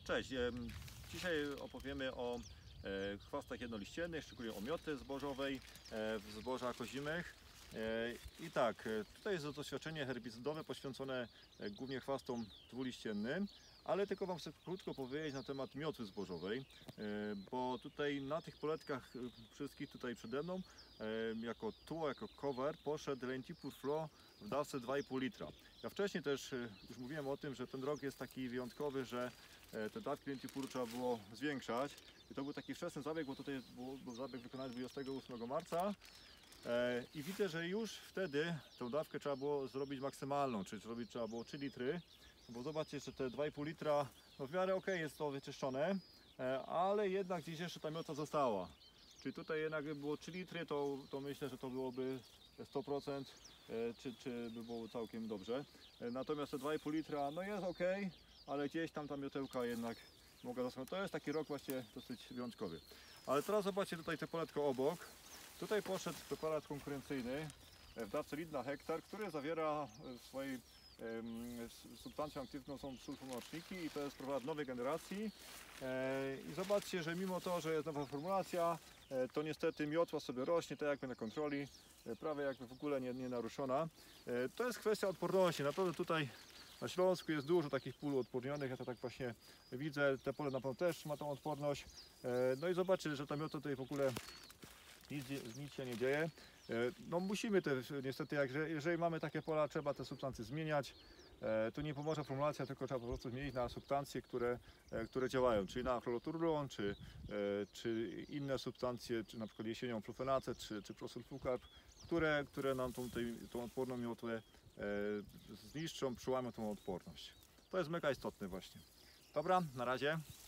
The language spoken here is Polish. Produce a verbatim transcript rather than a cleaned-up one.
Cześć, em, dzisiaj opowiemy o e, chwastach jednoliściennych, szczególnie o mioty zbożowej e, w zbożach ozimych. E, I tak, e, tutaj jest to doświadczenie herbicydowe poświęcone e, głównie chwastom dwuliściennym, ale tylko Wam chcę krótko powiedzieć na temat mioty zbożowej, e, bo tutaj na tych poletkach e, wszystkich tutaj przede mną e, jako tło, jako cover poszedł Lentipur Flow w dawce dwa i pół litra. Ja wcześniej też e, już mówiłem o tym, że ten rok jest taki wyjątkowy, że e, te dawki Lentipuru trzeba było zwiększać. I to był taki wczesny zabieg, bo tutaj był, był zabieg wykonany dwudziestego ósmego marca. E, I widzę, że już wtedy tą dawkę trzeba było zrobić maksymalną, czyli zrobić trzeba było trzy litry. Bo zobaczcie, że te dwa i pół litra, no w miarę ok jest to wyczyszczone, e, ale jednak gdzieś jeszcze ta miota została. Czyli tutaj jednak by było trzy litry, to, to myślę, że to byłoby sto procent, e, czy, czy by było całkiem dobrze. E, natomiast te dwa i pół litra, no jest ok, ale gdzieś tam ta miotełka jednak mogła zostać. To jest taki rok właśnie dosyć wyjątkowy. Ale teraz zobaczcie tutaj te poletko obok. Tutaj poszedł preparat konkurencyjny w dawce litr na hektar, który zawiera w swojej substancją aktywną są sulfonoczniki i to jest preparat nowej generacji. I zobaczcie, że mimo to, że jest nowa formulacja, to niestety miotła sobie rośnie, tak jakby na kontroli, prawie jakby w ogóle nie, nie naruszona. To jest kwestia odporności. Naprawdę tutaj na Śląsku jest dużo takich pól odpornionych, ja to tak właśnie widzę, te pole na pewno też ma tą odporność. No i zobaczcie, że ta miota tutaj w ogóle nic, nic się nie dzieje. No musimy też, niestety, jak, jeżeli mamy takie pola, trzeba te substancje zmieniać. Tu nie pomoże formulacja, tylko trzeba po prostu zmienić na substancje, które, które działają, czyli na chloroturlon, czy, czy inne substancje, czy na przykład jesienią flufenacet, czy, czy prosulfukarb, które, które nam tą, tej, tą odporną miotłę zniszczą, przełamią tą odporność. To jest mega istotne właśnie. Dobra, na razie.